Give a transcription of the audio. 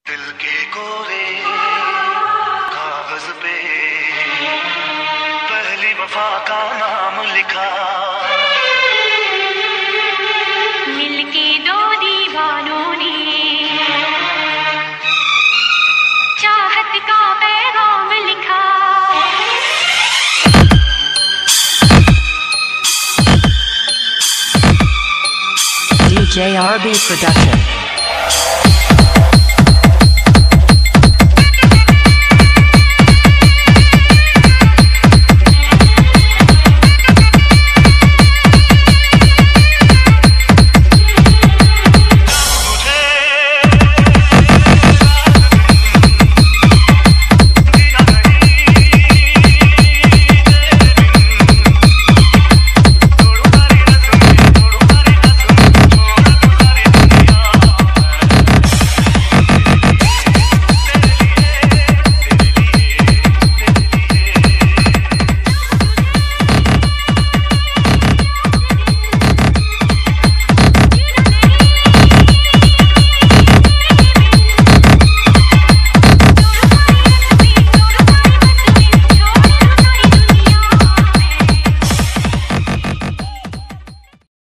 दिल के कोरे कागज पे पहली वफा का नाम लिखा, मिलके दो दीवानों ने चाहत का पैगाम लिखा। DJ RB Production।